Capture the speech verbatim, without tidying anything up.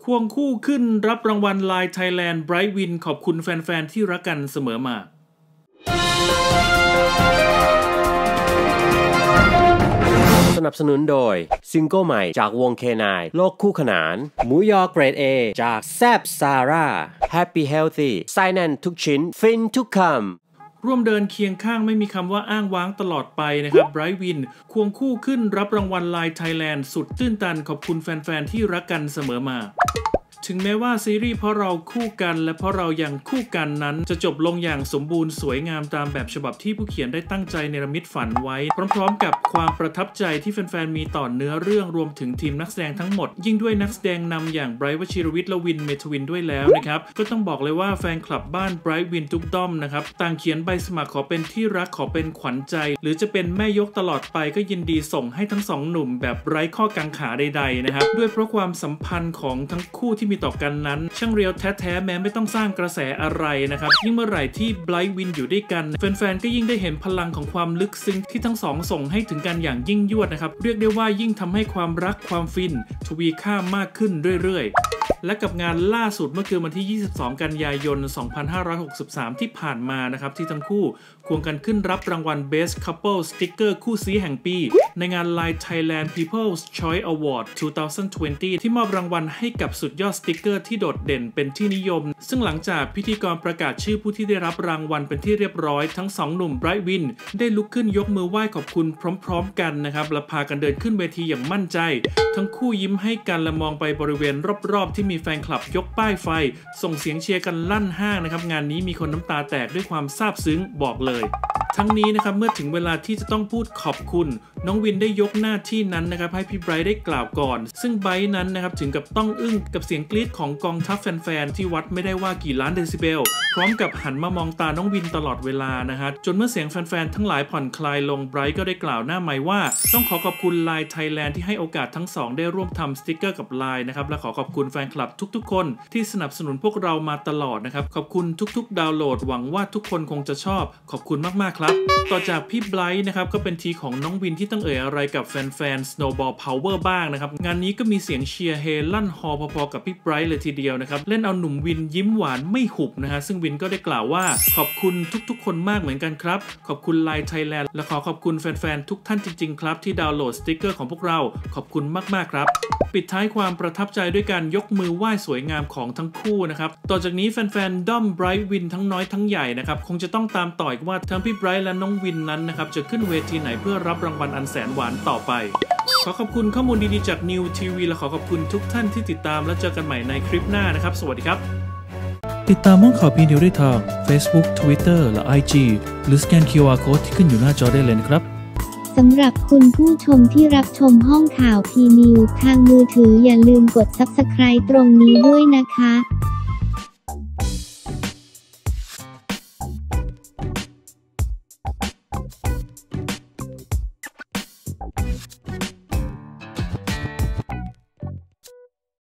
ควงคู่ขึ้นรับรางวัล ไลน์ Thailand Bright Win ขอบคุณแฟนๆที่รักกันเสมอมาสนับสนุนโดยซิงเกิลใหม่จากวง เค ไนน์ โลกคู่ขนานหมูยอเกรด เอ จากแซบซาร่า Happy Healthy ไส้แน่นทุกชิ้นฟินทุกคำร่วมเดินเคียงข้างไม่มีคำว่าอ้างว้างตลอดไปนะครับ Bright Win ควงคู่ขึ้นรับรางวัล ไลน์ Thailand สุดตื้นตันขอบคุณแฟนๆที่รักกันเสมอมาถึงแม้ว่าซีรีส์เพราะเราคู่กันและเพราะเรายังคู่กันนั้นจะจบลงอย่างสมบูรณ์สวยงามตามแบบฉบับที่ผู้เขียนได้ตั้งใจเนรมิตฝันไว้พร้อมๆกับความประทับใจที่แฟนๆมีต่อเนื้อเรื่องรวมถึงทีมนักแสดงทั้งหมดยิ่งด้วยนักแสดงนำอย่างไบรท์ วชิรวิทย์และวิน เมทวินด้วยแล้วนะครับก็ต้องบอกเลยว่าแฟนคลับบ้านไบรท์ วินทุกด้อมนะครับต่างเขียนใบสมัครขอเป็นที่รักขอเป็นขวัญใจหรือจะเป็นแม่ยกตลอดไปก็ยินดีส่งให้ทั้งสองหนุ่มแบบไร้ข้อกังขาใดๆนะครับด้วยเพราะความสัมพันธ์ของทั้งคู่ที่มีต่อกันนั้นช่างเรียวแท้ๆแม้ไม่ต้องสร้างกระแสอะไรนะครับยิ่งเมื่อไหร่ที่ไบรท์ วินอยู่ด้วยกันแฟนๆก็ยิ่งได้เห็นพลังของความลึกซึ้งที่ทั้งสองส่งให้ถึงกันอย่างยิ่งยวดนะครับเรียกได้ว่ายิ่งทำให้ความรักความฟินทวีค่ามากขึ้นเรื่อยๆและกับงานล่าสุดเมื่อคืนวันที่ยี่สิบสองกันยายนสองพันห้าร้อยหกสิบสามที่ผ่านมานะครับที่ทั้งคู่ควงกันขึ้นรับรางวัล Best Couple Sticker คู่ซี้แห่งปีในงาน ไลน์ Thailand People's Choice Award สองพันยี่สิบที่มอบรางวัลให้กับสุดยอดสติกเกอร์ที่โดดเด่นเป็นที่นิยมซึ่งหลังจากพิธีกรประกาศชื่อผู้ที่ได้รับรางวัลเป็นที่เรียบร้อยทั้งสองหนุ่มไบรท์ วินได้ลุกขึ้นยกมือไหว้ขอบคุณพร้อมๆกันนะครับและพากันเดินขึ้นเวทีอย่างมั่นใจทั้งคู่ยิ้มให้กันและมองไปบริเวณรอบๆที่มีแฟนคลับยกป้ายไฟส่งเสียงเชียร์กันลั่นห้างนะครับงานนี้มีคนน้ำตาแตกด้วยความซาบซึ้งบอกเลยทั้งนี้นะครับเมื่อถึงเวลาที่จะต้องพูดขอบคุณน้องวินได้ยกหน้าที่นั้นนะครับให้พี่ไบรท์ได้กล่าวก่อนซึ่งไบรท์นั้นนะครับถึงกับต้องอึ้งกับเสียงกรี๊ดของกองทัพแฟนๆที่วัดไม่ได้ว่ากี่ล้านเดซิเบลพร้อมกับหันมามองตาน้องวินตลอดเวลานะฮะจนเมื่อเสียงแฟนๆทั้งหลายผ่อนคลายลงไบรท์ก็ได้กล่าวหน้าไมค์ว่าต้องขอขอบคุณ ไลน์ Thailand ที่ให้โอกาสทั้งสองได้ร่วมทำสติกเกอร์กับ ไลน์ นะครับและขอขอบคุณแฟนคลับทุกๆคนที่สนับสนุนพวกเรามาตลอดนะครับขอบคุณทุกๆดาวน์โหลดหวังว่าทุกคนคงจะชอบขอบคุณมากๆครับต่อจากพี่ไบรท์นะครับก็เป็นทีของน้องวินที่ต้องเอ่ยอะไรกับแฟนๆ Snowball Power บ้างนะครับงานนี้ก็มีเสียงเชียร์เฮลั่นฮอพอๆกับพี่ไบรท์เลยทีเดียวนะครับเล่นเอาหนุ่มวินยิ้มหวานไม่หุบนะฮะซึ่งวินก็ได้กล่าวว่าขอบคุณทุกๆคนมากเหมือนกันครับขอบคุณ ไลน์ Thailand และขอขอบคุณแฟนๆทุกท่านจริงๆครับที่ดาวน์โหลดสติกเกอร์ของพวกเราขอบคุณมากๆครับปิดท้ายความประทับใจด้วยการยกมือไหว้สวยงามของทั้งคู่นะครับต่อจากนี้แฟนๆด้อมไบรท์ วินทั้งน้อยทั้งใหญ่นะครับคงจะต้องตามต่ออีกว่าทั้งพี่ไบรท์และน้องวินนั้นนะครับจะขึ้นเวทีไหนเพื่อรับรางวัลอันแสนหวานต่อไปขอขอบคุณข้อมูลดีๆจากนิวทีวีและขอขอบคุณทุกท่านที่ติดตามและเจอกันใหม่ในคลิปหน้านะครับสวัสดีครับติดตามห้องข่าวพีนิวได้ทาง Facebook Twitter และ ไอ จี หรือสแกน คิว อาร์ Code ที่ขึ้นอยู่หน้าจอได้เลยนะครับสำหรับคุณผู้ชมที่รับชมห้องข่าวพีนิวทางมือถืออย่าลืมกด ซับสไครบ์ ตรงนี้ด้วยนะคะ